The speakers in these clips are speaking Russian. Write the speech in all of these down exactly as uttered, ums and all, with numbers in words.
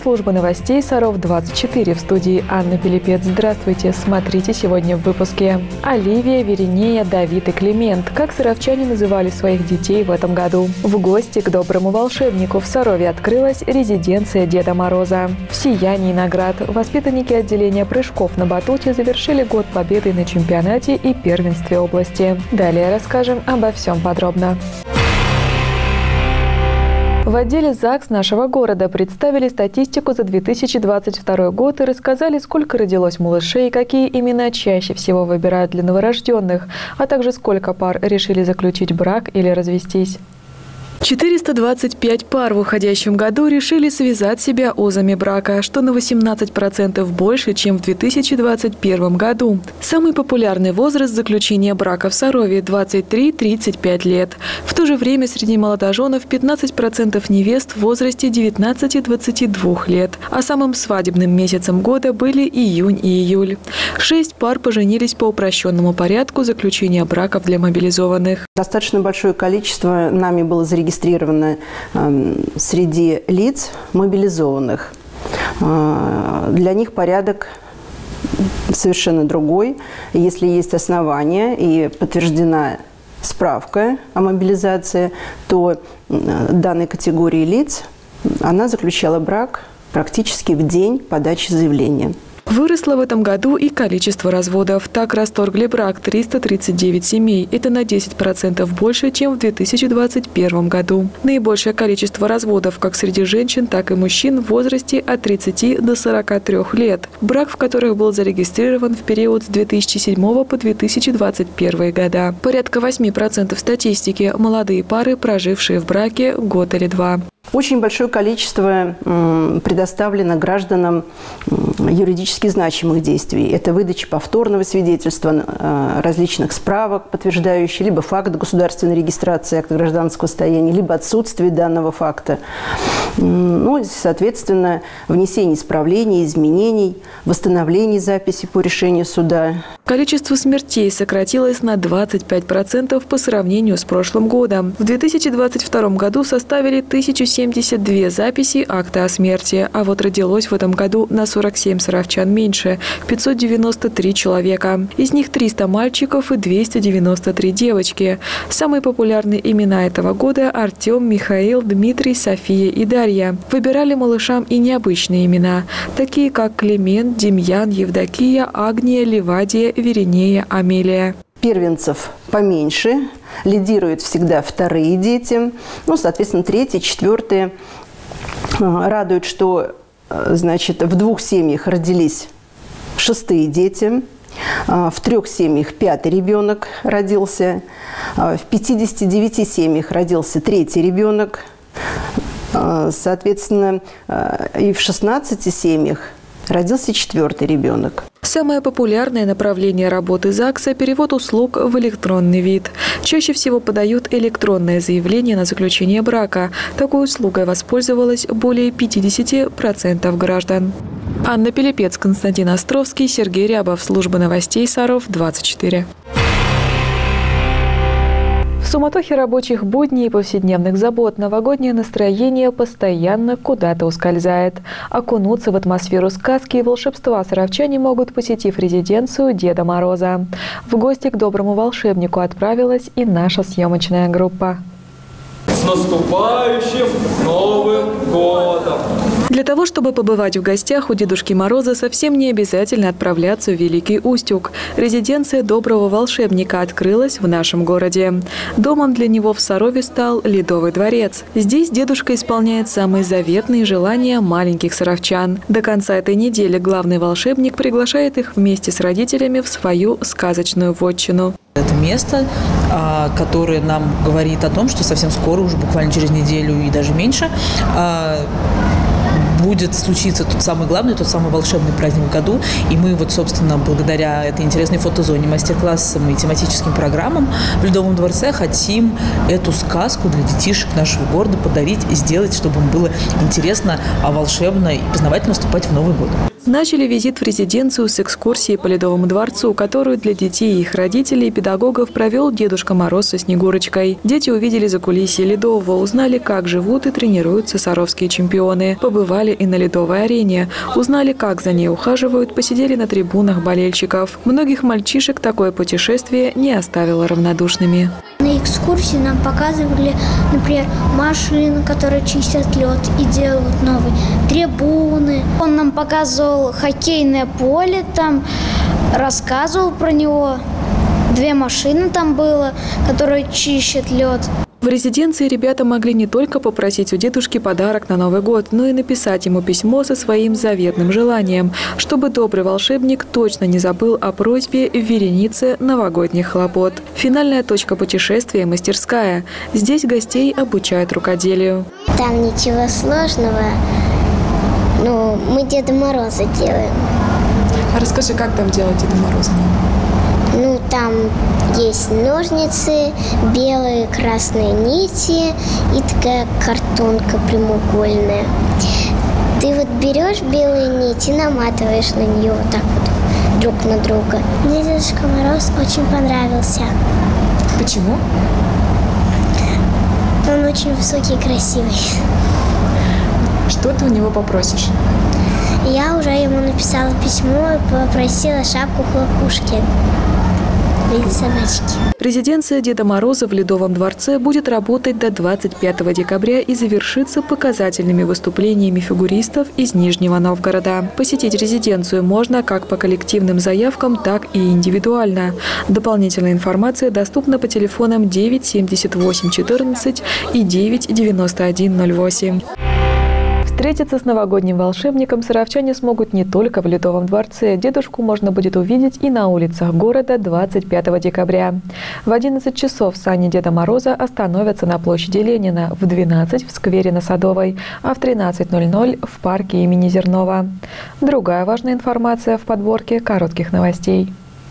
службы новостей Саров двадцать четыре, в студии Анна Пилипец. Здравствуйте! Смотрите сегодня в выпуске. Оливия, Веринея, Давид и Климент. Как саровчане называли своих детей в этом году? В гости к доброму волшебнику в Сарове открылась резиденция Деда Мороза. В сиянии наград воспитанники отделения прыжков на батуте завершили год победой на чемпионате и первенстве области. Далее расскажем обо всем подробно. В отделе ЗАГС нашего города представили статистику за две тысячи двадцать второй год и рассказали, сколько родилось малышей, какие имена чаще всего выбирают для новорожденных, а также сколько пар решили заключить брак или развестись. четыреста двадцать пять пар в уходящем году решили связать себя узами брака, что на восемнадцать процентов больше, чем в две тысячи двадцать первом году. Самый популярный возраст заключения брака в Сарове – двадцать три — тридцать пять лет. В то же время среди молодоженов пятнадцать процентов невест в возрасте девятнадцати — двадцати двух лет. А самым свадебным месяцем года были июнь и июль. Шесть пар поженились по упрощенному порядку заключения браков для мобилизованных. Достаточно большое количество нами было зарегистрировано зарегистрировано э, среди лиц мобилизованных. Э, для них порядок совершенно другой. Если есть основания и подтверждена справка о мобилизации, то э, данной категории лиц она заключала брак практически в день подачи заявления. Выросло в этом году и количество разводов. Так расторгли брак триста тридцать девять семей. Это на десять процентов больше, чем в две тысячи двадцать первом году. Наибольшее количество разводов как среди женщин, так и мужчин в возрасте от тридцати до сорока трёх лет. Брак в которых был зарегистрирован в период с две тысячи седьмого по две тысячи двадцать первый года. Порядка восьми процентов статистики – молодые пары, прожившие в браке год или два. Очень большое количество предоставлено гражданам юридически значимых действий. Это выдача повторного свидетельства, различных справок, подтверждающих либо факт государственной регистрации акта гражданского состояния, либо отсутствие данного факта. Ну, соответственно, внесение исправлений, изменений, восстановление записи по решению суда. Количество смертей сократилось на двадцать пять процентов по сравнению с прошлым годом. В две тысячи двадцать втором году составили тысячу семьдесят две записи акта о смерти, а вот родилось в этом году на сорок семь саровчан меньше – пятьсот девяносто три человека. Из них триста мальчиков и двести девяносто три девочки. Самые популярные имена этого года – Артем, Михаил, Дмитрий, София и Дарья. Выбирали малышам и необычные имена, такие как Климент, Демьян, Евдокия, Агния, Ливадия, Веринея, Амелия. Первенцев поменьше, лидируют всегда вторые дети, ну, соответственно, третьи, четвертые. Радует, что, значит, в двух семьях родились шестые дети, в трех семьях пятый ребенок родился, в пятидесяти девяти семьях родился третий ребенок, соответственно, и в шестнадцати семьях родился четвертый ребенок. Самое популярное направление работы ЗАГСа – перевод услуг в электронный вид. Чаще всего подают электронное заявление на заключение брака. Такой услугой воспользовалось более пятидесяти процентов граждан. Анна Пилипец, Константин Островский, Сергей Рябов. Служба новостей Саров двадцать четыре. В суматохе рабочих будней и повседневных забот новогоднее настроение постоянно куда-то ускользает. Окунуться в атмосферу сказки и волшебства саровчане могут, посетив резиденцию Деда Мороза. В гости к доброму волшебнику отправилась и наша съемочная группа. С наступающим Новым годом! Для того, чтобы побывать в гостях у Дедушки Мороза, совсем не обязательно отправляться в Великий Устюг. Резиденция доброго волшебника открылась в нашем городе. Домом для него в Сарове стал Ледовый дворец. Здесь дедушка исполняет самые заветные желания маленьких саровчан. До конца этой недели главный волшебник приглашает их вместе с родителями в свою сказочную вотчину. Это место, которое нам говорит о том, что совсем скоро, уже буквально через неделю и даже меньше, будет случиться тот самый главный, тот самый волшебный праздник в году. И мы вот, собственно, благодаря этой интересной фотозоне, мастер-классам и тематическим программам в Ледовом дворце хотим эту сказку для детишек нашего города подарить и сделать, чтобы им было интересно, волшебно и познавательно вступать в Новый год. Начали визит в резиденцию с экскурсии по Ледовому дворцу, которую для детей, их родителей и педагогов провел Дедушка Мороз со Снегурочкой. Дети увидели закулисье Ледового, узнали, как живут и тренируются саровские чемпионы. Побывали и на ледовой арене, узнали, как за ней ухаживают, посидели на трибунах болельщиков. Многих мальчишек такое путешествие не оставило равнодушными. На экскурсии нам показывали, например, машины, которые чистят лед и делают новые, трибуны. Он нам показывал хоккейное поле, там рассказывал про него. Две машины там было, которые чистят лед. В резиденции ребята могли не только попросить у дедушки подарок на Новый год, но и написать ему письмо со своим заветным желанием, чтобы добрый волшебник точно не забыл о просьбе в веренице новогодних хлопот. Финальная точка путешествия – мастерская. Здесь гостей обучают рукоделию. Там ничего сложного, но мы Деда Мороза делаем. А расскажи, как там делать Деда Мороза? Ну, там есть ножницы, белые, красные нити и такая картонка прямоугольная. Ты вот берешь белые нити и наматываешь на нее вот так вот друг на друга. Мне Дедушка Мороз очень понравился. Почему? Он очень высокий и красивый. Что ты у него попросишь? Я уже ему написала письмо и попросила шапку-хлопушки. Собачки. Резиденция Деда Мороза в Ледовом дворце будет работать до двадцать пятого декабря и завершится показательными выступлениями фигуристов из Нижнего Новгорода. Посетить резиденцию можно как по коллективным заявкам, так и индивидуально. Дополнительная информация доступна по телефонам девять семьдесят восемь четырнадцать и девять девяносто один ноль восемь. Встретиться с новогодним волшебником саровчане смогут не только в Ледовом дворце. Дедушку можно будет увидеть и на улицах города двадцать пятого декабря. В одиннадцать часов сани Деда Мороза остановятся на площади Ленина, в двенадцать в сквере на Садовой, а в тринадцать ноль ноль в парке имени Зернова. Другая важная информация в подборке коротких новостей.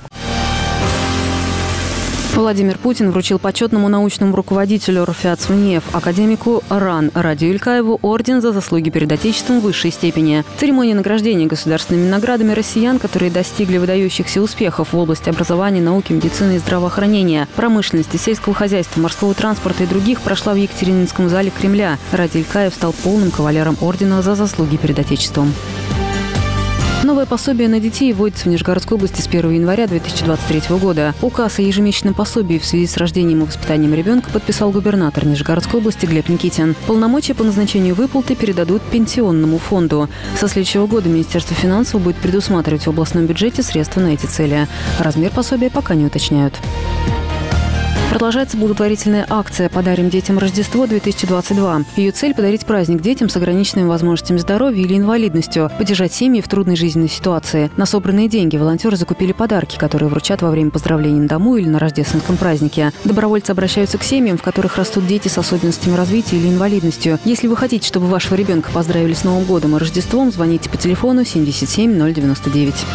Владимир Путин вручил почетному научному руководителю РФЯЦ ВНЕФ, академику РАН Радию Илькаеву, орден за заслуги перед Отечеством высшей степени. Церемония награждения государственными наградами россиян, которые достигли выдающихся успехов в области образования, науки, медицины и здравоохранения, промышленности, сельского хозяйства, морского транспорта и других, прошла в Екатерининском зале Кремля. Радий Илькаев стал полным кавалером ордена за заслуги перед Отечеством. Новое пособие на детей вводится в Нижегородской области с первого января две тысячи двадцать третьего года. Указ о ежемесячном пособии в связи с рождением и воспитанием ребенка подписал губернатор Нижегородской области Глеб Никитин. Полномочия по назначению выплаты передадут Пенсионному фонду. Со следующего года Министерство финансов будет предусматривать в областном бюджете средства на эти цели. Размер пособия пока не уточняют. Продолжается благотворительная акция «Подарим детям Рождество-две тысячи двадцать два». Ее цель – подарить праздник детям с ограниченными возможностями здоровья или инвалидностью, поддержать семьи в трудной жизненной ситуации. На собранные деньги волонтеры закупили подарки, которые вручат во время поздравлений на дому или на рождественском празднике. Добровольцы обращаются к семьям, в которых растут дети с особенностями развития или инвалидностью. Если вы хотите, чтобы вашего ребенка поздравили с Новым годом и Рождеством, звоните по телефону семьдесят семь ноль девяносто девять.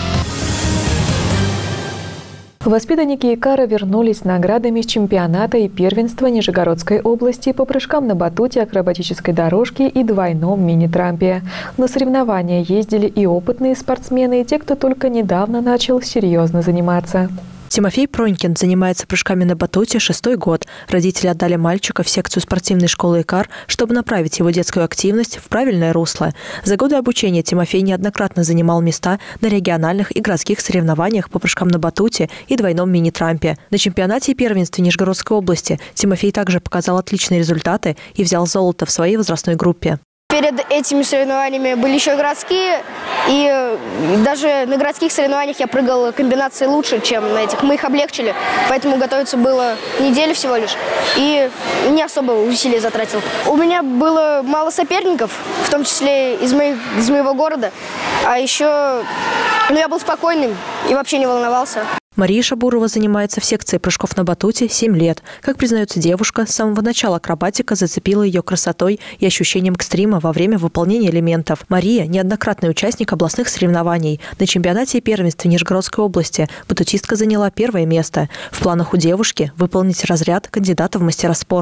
Воспитанники ИКАРа вернулись с наградами с чемпионата и первенства Нижегородской области по прыжкам на батуте, акробатической дорожке и двойном мини-трампе. На соревнования ездили и опытные спортсмены, и те, кто только недавно начал серьезно заниматься. Тимофей Пронькин занимается прыжками на батуте шестой год. Родители отдали мальчика в секцию спортивной школы ИКАР, чтобы направить его детскую активность в правильное русло. За годы обучения Тимофей неоднократно занимал места на региональных и городских соревнованиях по прыжкам на батуте и двойном мини-трампе. На чемпионате и первенстве Нижегородской области Тимофей также показал отличные результаты и взял золото в своей возрастной группе. Перед этими соревнованиями были еще городские, и даже на городских соревнованиях я прыгал комбинации лучше, чем на этих. Мы их облегчили, поэтому готовиться было неделю всего лишь, и не особо усилий затратил. У меня было мало соперников, в том числе из, моих, из моего города, а еще ну, я был спокойным и вообще не волновался. Мария Шабурова занимается в секции прыжков на батуте семь лет. Как признается девушка, с самого начала акробатика зацепила ее красотой и ощущением экстрима во время выполнения элементов. Мария – неоднократный участник областных соревнований. На чемпионате и первенстве Нижегородской области батутистка заняла первое место. В планах у девушки – выполнить разряд кандидата в мастера спорта.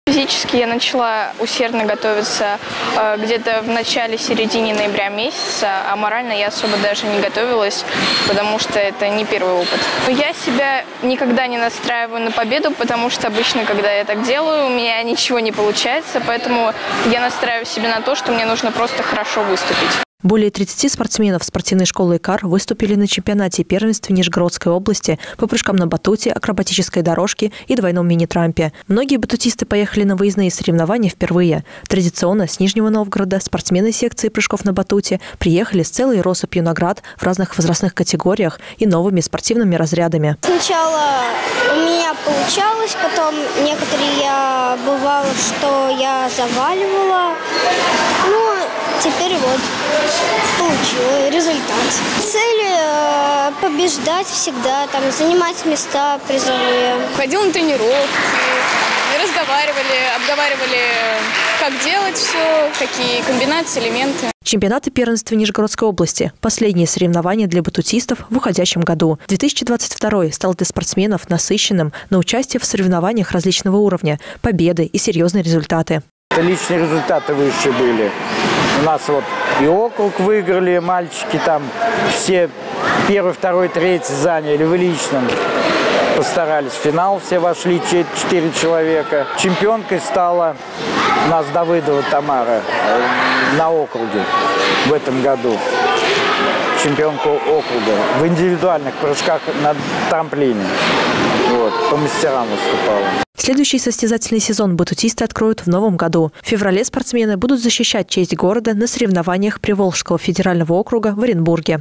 Физически я начала усердно готовиться э, где-то в начале-середине ноября месяца, а морально я особо даже не готовилась, потому что это не первый опыт. Но я себя никогда не настраиваю на победу, потому что обычно, когда я так делаю, у меня ничего не получается, поэтому я настраиваю себя на то, что мне нужно просто хорошо выступить. Более тридцати спортсменов спортивной школы ИКАР выступили на чемпионате и первенстве Нижегородской области по прыжкам на батуте, акробатической дорожке и двойном мини-трампе. Многие батутисты поехали на выездные соревнования впервые. Традиционно с Нижнего Новгорода спортсмены секции прыжков на батуте приехали с целой россыпью наград в разных возрастных категориях и новыми спортивными разрядами. Сначала у меня получалось, потом некоторые я бывало, что я заваливала. Ну, теперь вот получила результат. Цель э, побеждать всегда, там, занимать места призовые. Ходила на тренировки, разговаривали, обговаривали, как делать все, какие комбинации, элементы. Чемпионат и первенство Нижегородской области – последние соревнования для батутистов в уходящем году. две тысячи двадцать второй стал для спортсменов насыщенным на участие в соревнованиях различного уровня, победы и серьезные результаты. Личные результаты выше были. У нас вот и округ выиграли, мальчики там все первый, второй, третий заняли в личном. Постарались. В финал все вошли, четыре человека. Чемпионкой стала у нас Давыдова Тамара на округе в этом году. Чемпионка округа в индивидуальных прыжках на трамплине. Вот, по мастерам выступала. Следующий состязательный сезон батутисты откроют в новом году. В феврале спортсмены будут защищать честь города на соревнованиях Приволжского федерального округа в Оренбурге.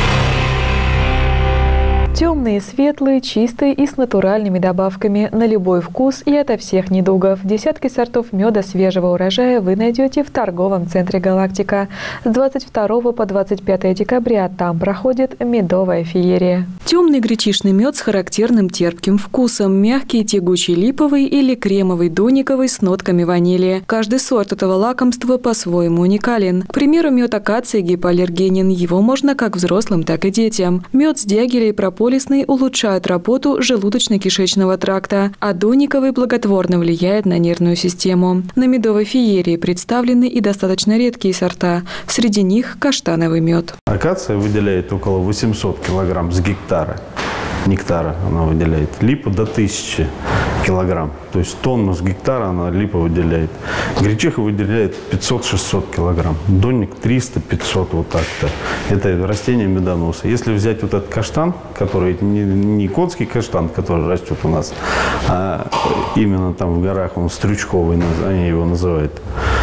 Темные, светлые, чистые и с натуральными добавками на любой вкус и ото всех недугов. Десятки сортов меда свежего урожая вы найдете в торговом центре «Галактика». С двадцать второго по двадцать пятое декабря там проходит медовая феерия. Темный гречишный мед с характерным терпким вкусом, мягкий, тягучий липовый или кремовый дониковый с нотками ванили. Каждый сорт этого лакомства по-своему уникален. К примеру, мед акации гипоаллергенен. Его можно как взрослым, так и детям. Мед с дягеля и прополисный улучшает работу желудочно-кишечного тракта, а дониковый благотворно влияет на нервную систему. На медовой феерии представлены и достаточно редкие сорта. Среди них каштановый мед. Акация выделяет около восьмисот килограмм с гектара. Нектара она выделяет. Липа до тысячи килограмм. То есть тонну с гектара она липа выделяет. Гречиха выделяет пятьсот-шестьсот килограмм. Донник триста-пятьсот, вот так-то. Это растение медоноса. Если взять вот этот каштан, который не, не конский каштан, который растет у нас, а именно там в горах, он стрючковый, они его называют,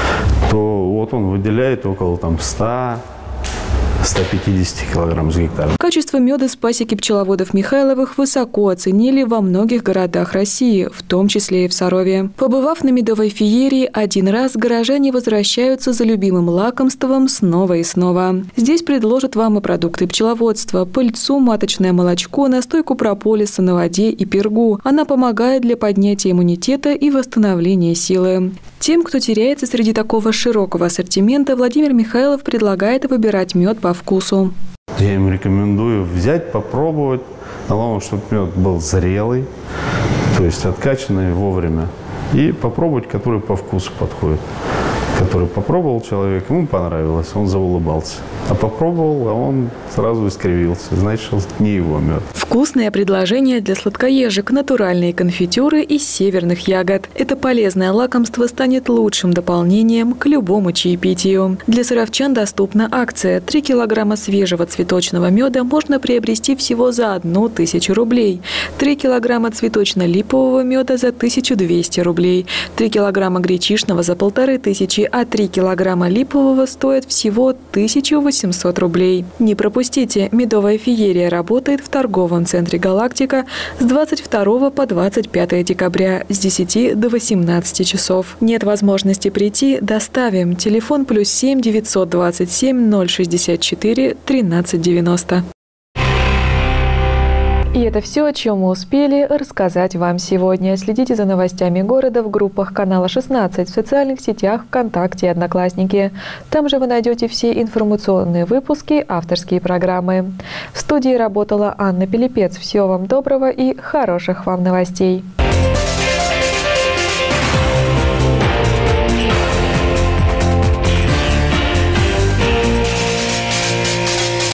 то вот он выделяет около там ста ста пятидесяти килограмм с гектара. Качество меда с пасеки пчеловодов Михайловых высоко оценили во многих городах России, в том числе и в Сарове. Побывав на медовой феерии один раз, горожане возвращаются за любимым лакомством снова и снова. Здесь предложат вам и продукты пчеловодства, пыльцу, маточное молочко, настойку прополиса на воде и пергу. Она помогает для поднятия иммунитета и восстановления силы. Тем, кто теряется среди такого широкого ассортимента, Владимир Михайлов предлагает выбирать мед по вкусу. Я им рекомендую взять, попробовать. Главное, чтобы мед был зрелый, то есть откачанный вовремя. И попробовать, который по вкусу подходит. Который попробовал человек, ему понравилось, он заулыбался. А попробовал, а он сразу искривился. Значит, не его мед. Вкусное предложение для сладкоежек, натуральные конфитюры из северных ягод. Это полезное лакомство станет лучшим дополнением к любому чаепитию. Для саровчан доступна акция. три килограмма свежего цветочного меда можно приобрести всего за одну тысячу рублей. три килограмма цветочно-липового меда за тысячу двести рублей. три килограмма гречишного за полторы тысячи, а три килограмма липового стоят всего тысячу восемьсот рублей. Не пропустите, медовая феерия работает в торговом центре «Галактика» с двадцать второго по двадцать пятое декабря с десяти до восемнадцати часов. Нет возможности прийти? Доставим. Телефон плюс семь девятьсот двадцать семь ноль шестьдесят четыре тринадцать девяносто. И это все, о чем мы успели рассказать вам сегодня. Следите за новостями города в группах канала шестнадцать, в социальных сетях ВКонтакте и Одноклассники. Там же вы найдете все информационные выпуски, авторские программы. В студии работала Анна Пилипец. Всего вам доброго и хороших вам новостей.